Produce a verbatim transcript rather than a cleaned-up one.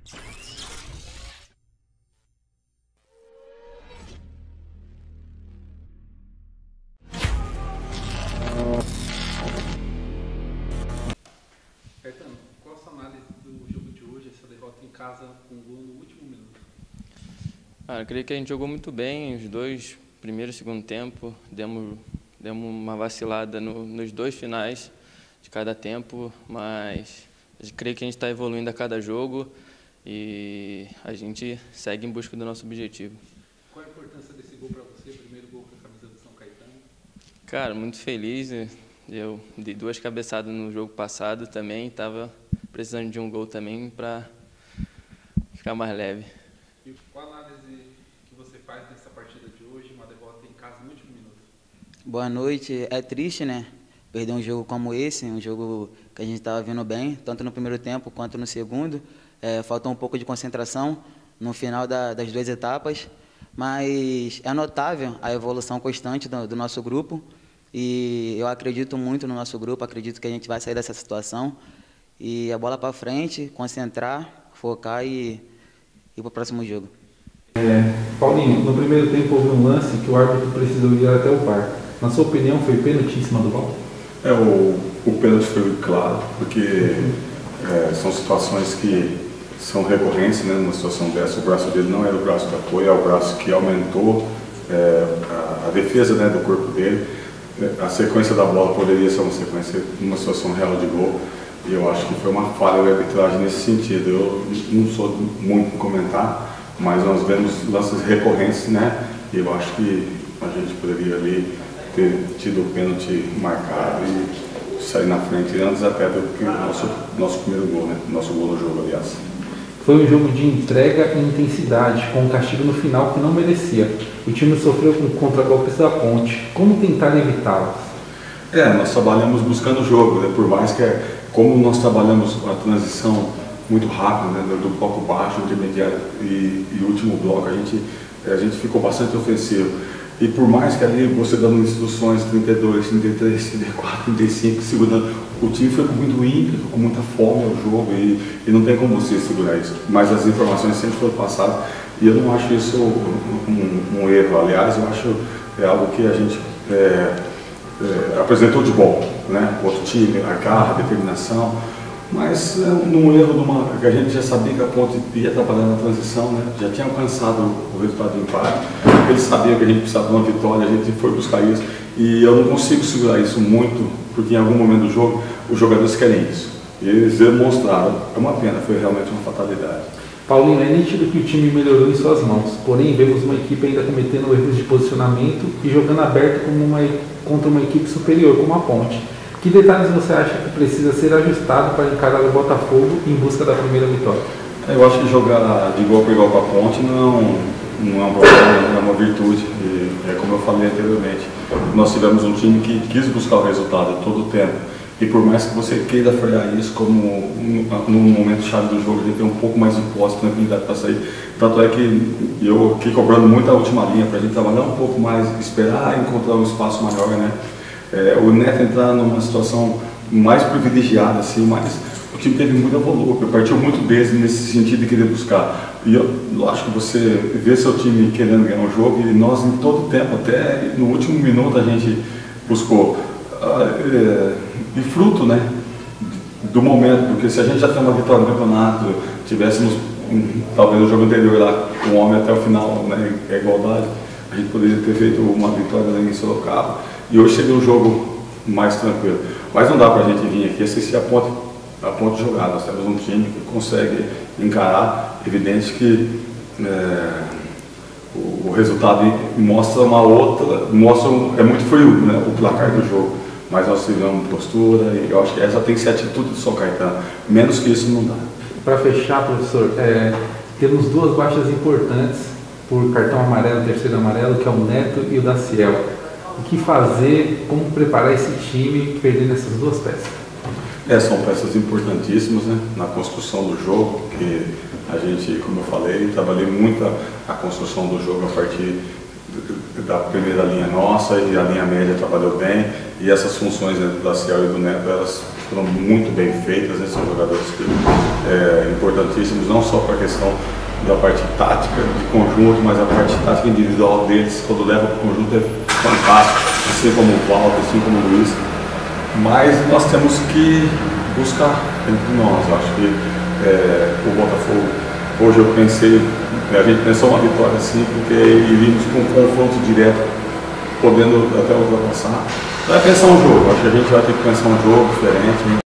Caetano, qual a sua análise do jogo de hoje, essa derrota em casa com um gol no último minuto? Ah, eu creio que a gente jogou muito bem os dois, primeiro e segundo tempo. Demos, demos uma vacilada no, nos dois finais de cada tempo, mas eu creio que a gente está evoluindo a cada jogo e a gente segue em busca do nosso objetivo. Qual a importância desse gol para você, primeiro gol com a camisa do São Caetano? Cara, muito feliz. Eu dei duas cabeçadas no jogo passado também, estava precisando de um gol também para ficar mais leve. E qual a análise que você faz dessa partida de hoje, uma derrota em casa no último minuto? Boa noite. É triste, né? Perder um jogo como esse, um jogo que a gente estava vindo bem, tanto no primeiro tempo quanto no segundo. É, faltou um pouco de concentração no final da, das duas etapas, mas é notável a evolução constante do, do nosso grupo. E eu acredito muito no nosso grupo, acredito que a gente vai sair dessa situação. E a bola para frente, concentrar, focar e ir para o próximo jogo. É, Paulinho, no primeiro tempo houve um lance que o árbitro precisou ir até o V A R. Na sua opinião, foi pênalti em cima do gol? É, o, o pênalti foi claro, porque é, são situações que são recorrentes, né? Numa situação dessa, o braço dele não era o braço de apoio, é o braço que aumentou é, a, a defesa, né, do corpo dele. A sequência da bola poderia ser uma sequência, uma situação real de gol, e eu acho que foi uma falha de arbitragem nesse sentido. Eu não sou muito em comentar, mas nós vemos lances recorrentes, né? E eu acho que a gente poderia ali ter tido o pênalti marcado e sair na frente antes até do que o nosso, nosso primeiro gol, né? Nosso gol no jogo, aliás. Foi um jogo de entrega e intensidade, com um castigo no final que não merecia. O time sofreu com contra-golpes da Ponte. Como tentar evitá-los? É, nós trabalhamos buscando o jogo, né? Por mais que, é, como nós trabalhamos a transição muito rápida, né? Do bloco baixo, intermediário e, e último bloco, a gente, a gente ficou bastante ofensivo. E por mais que ali você dando instruções trinta e dois, trinta e três, trinta e quatro, trinta e cinco, segurando, o time foi com muito ímpeto, com muita fome ao jogo e, e não tem como você segurar isso. Mas as informações sempre foram passadas e eu não acho isso um, um, um erro. Aliás, eu acho é algo que a gente é, é, apresentou de bom, né? O outro time, a garra, a determinação. Mas é, num erro de uma, que a gente já sabia que a Ponte ia trabalhar na transição, né? Já tinha alcançado o resultado do empate, eles sabiam que a gente precisava de uma vitória, a gente foi buscar isso, e eu não consigo segurar isso muito, porque em algum momento do jogo os jogadores querem isso, e eles demonstraram, é uma pena, foi realmente uma fatalidade. Paulinho, é nítido que o time melhorou em suas mãos, porém vemos uma equipe ainda cometendo erros de posicionamento e jogando aberto como uma, contra uma equipe superior como a Ponte. Que detalhes você acha que precisa ser ajustado para encarar o Botafogo em busca da primeira vitória? Eu acho que jogar de igual para igual com a Ponte não, não é um problema, é uma virtude. E é como eu falei anteriormente, nós tivemos um time que quis buscar o resultado todo o tempo. E por mais que você queira frear isso, como no momento chave do jogo, a gente tem um pouco mais de posse, tranquilidade para sair. Tanto é que eu fiquei cobrando muito a última linha para a gente trabalhar um pouco mais, esperar encontrar um espaço maior, né? É, o Neto entrar numa situação mais privilegiada, assim, mas o time teve muita volúpia, partiu muito deles nesse sentido de querer buscar. E eu, lógico que você vê seu time querendo ganhar um jogo, e nós em todo o tempo, até no último minuto a gente buscou. É, e fruto, né, do momento, porque se a gente já tem uma vitória no campeonato, tivéssemos um, talvez o jogo anterior lá, com o homem até o final, né, é igualdade, a gente poderia ter feito uma vitória lá em Sorocaba. E hoje seria um jogo mais tranquilo. Mas não dá para a gente vir aqui assistir a ponte, a ponte jogar. Nós temos um time que consegue encarar. Evidente que é, o, o resultado mostra uma outra, mostra um, é muito frio, né, o placar do jogo. Mas nós tivemos postura e eu acho que essa tem que ser a atitude do São Caetano. Menos que isso não dá. Para fechar, professor, é, temos duas baixas importantes por cartão amarelo, terceiro amarelo, que é o Neto e o Daciel. O que fazer, como preparar esse time perdendo essas duas peças? É, são peças importantíssimas, né, na construção do jogo, que a gente, como eu falei, trabalhei muito a, a construção do jogo a partir da primeira linha nossa, e a linha média trabalhou bem, e essas funções, né, do Daciel e do Neto, elas foram muito bem feitas, né, são jogadores que, é, importantes importantíssimos, não só para a questão da parte tática de conjunto, mas a parte tática individual deles, quando leva para o conjunto, é fantástico, assim como o Walter, assim como o Luiz. Mas nós temos que buscar entre nós. Eu acho que é, o Botafogo, hoje eu pensei, a gente pensou uma vitória assim, porque iríamos com um confronto direto, podendo até ultrapassar. Vai pensar um jogo, acho que a gente vai ter que pensar um jogo diferente.